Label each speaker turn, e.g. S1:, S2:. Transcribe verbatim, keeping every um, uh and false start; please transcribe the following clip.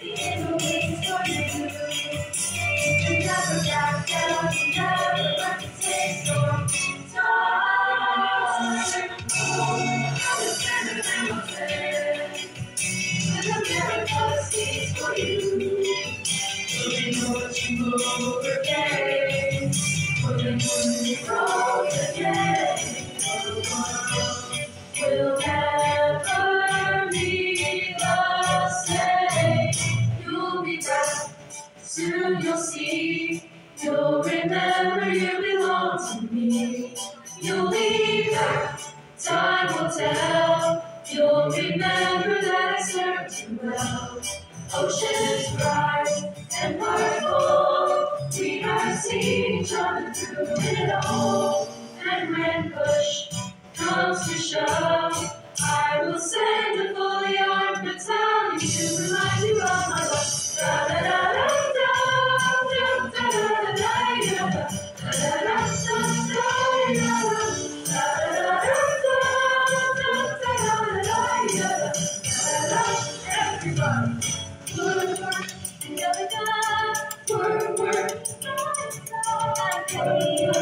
S1: in the wings for you. You never back down, you never let the taste your time. Oh, I was better than my friend. With a miracle speaks for you. Moving what you move again. Moving when you roll again. We'll never be the same. You'll be back, soon you'll see. You'll remember you belong to me. You'll be back, time will tell. You'll remember that I served you well. Oceans rise and purple. We have seen each other through it all. And when push comes to shove, I will send a fully armed battalion to remind you of my love. Da da da da da da da da da da da everybody, work, work, together, work, work,